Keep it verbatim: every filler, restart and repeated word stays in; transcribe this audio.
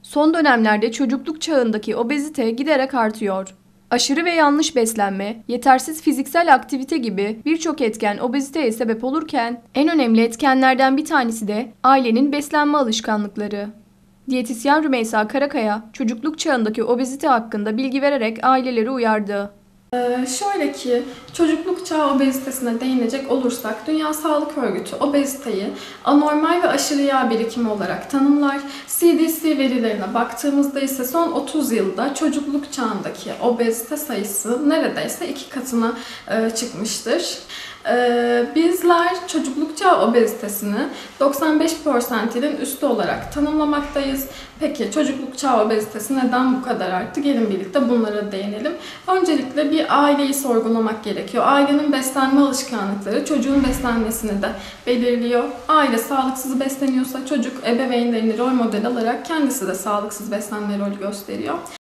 Son dönemlerde çocukluk çağındaki obezite giderek artıyor. Aşırı ve yanlış beslenme, yetersiz fiziksel aktivite gibi birçok etken obeziteye sebep olurken en önemli etkenlerden bir tanesi de ailenin beslenme alışkanlıkları. Diyetisyen Rümeysa Karakaya, çocukluk çağındaki obezite hakkında bilgi vererek aileleri uyardı. Ee, şöyle ki, çocukluk çağı obezitesine değinecek olursak, Dünya Sağlık Örgütü obeziteyi anormal ve aşırı yağ birikimi olarak tanımlar. C D C verilerine baktığımızda ise son otuz yılda çocukluk çağındaki obezite sayısı neredeyse iki katına e, çıkmıştır. Ee, bizler çocukluk çağı obezitesini doksan beş persentilin üstü olarak tanımlamaktayız. Peki çocukluk çağı obezitesi neden bu kadar arttı? Gelin birlikte bunlara değinelim. Öncelikle bir aileyi sorgulamak gerekiyor. Ailenin beslenme alışkanlıkları çocuğun beslenmesini de belirliyor. Aile sağlıksız besleniyorsa çocuk ebeveynlerini rol model alarak kendisi de sağlıksız beslenme rolü gösteriyor.